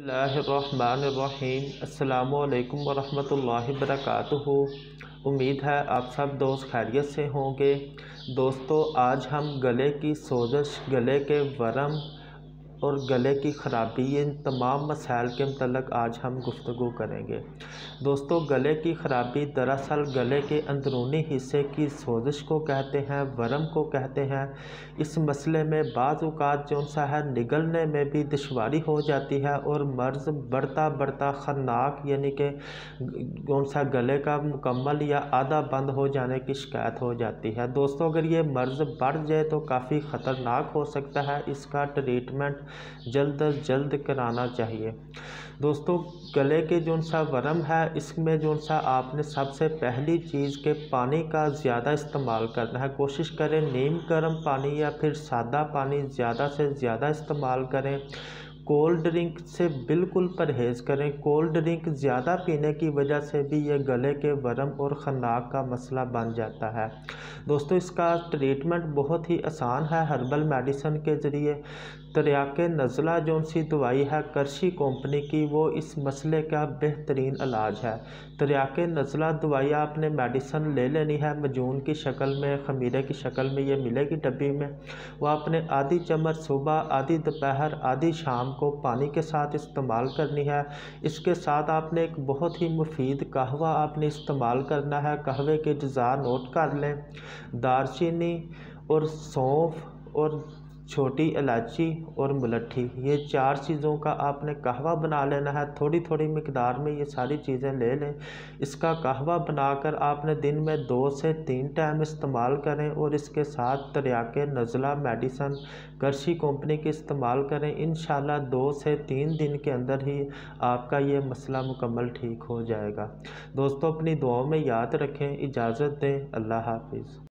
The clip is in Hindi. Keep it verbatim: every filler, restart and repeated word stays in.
बिस्मिल्लाहिर्रहमानिर्रहीम। अस्सलामुअलैकुम वरहमतुल्लाहि वबरकातुहू। उम्मीद है आप सब दोस्त खैरियत से होंगे। दोस्तों, आज हम गले की सोजश, गले के वर्म और गले की ख़राबी, इन तमाम मसाइल के मतलब आज हम गुफ्तगू करेंगे। दोस्तों, गले की ख़राबी दरअसल गले के अंदरूनी हिस्से की सोजश को कहते हैं, वर्म को कहते हैं। इस मसले में बाज़ औक़ात जो सा है निगलने में भी दुश्वारी हो जाती है और मर्ज़ बढ़ता बढ़ता ख़तरनाक यानी कि कौन सा गले का मुकम्मल या आधा बंद हो जाने की शिकायत हो जाती है। दोस्तों, अगर ये मर्ज़ बढ़ जाए तो काफ़ी ख़तरनाक हो सकता है। इसका ट्रीटमेंट जल्द अज जल्द कराना चाहिए। दोस्तों, गले के जो सा वर्म है, इसमें जो सा आपने सबसे पहली चीज़ के पानी का ज़्यादा इस्तेमाल करना है। कोशिश करें नीम गर्म पानी या फिर सादा पानी ज़्यादा से ज़्यादा इस्तेमाल करें। कोल्ड ड्रिंक से बिल्कुल परहेज़ करें। कोल्ड ड्रिंक ज़्यादा पीने की वजह से भी ये गले के वर्म और खन्नाक का मसला बन जाता है। दोस्तों, इसका ट्रीटमेंट बहुत ही आसान है। हर्बल मेडिसिन के ज़रिए तरियाके नज़ला जो सी दवाई है करशी कंपनी की, वो इस मसले का बेहतरीन इलाज है। तरियाके नज़ला दवाई आपने मेडिसिन ले लेनी है मजून की शक्ल में, ख़मीरे की शक्ल में ये मिलेगी डब्बी में। वो आपने आधी चम्मच सुबह, आधी दोपहर, आधी शाम को पानी के साथ इस्तेमाल करनी है। इसके साथ आपने एक बहुत ही मुफीद कहवा आपने इस्तेमाल करना है। कहवे के अज़्ज़ा नोट कर लें। दालचीनी और सौंफ और छोटी इलायची और मुलट्ठी, ये चार चीज़ों का आपने कहवा बना लेना है। थोड़ी थोड़ी मिकदार में ये सारी चीज़ें ले लें। इसका कहवा बनाकर आपने दिन में दो से तीन टाइम इस्तेमाल करें और इसके साथ तरियाके नज़ला मेडिसिन करशी कंपनी के इस्तेमाल करें। इंशाल्लाह दो से तीन दिन के अंदर ही आपका ये मसला मुकम्मल ठीक हो जाएगा। दोस्तों, अपनी दुआओं में याद रखें। इजाज़त दें। अल्लाह हाफिज़।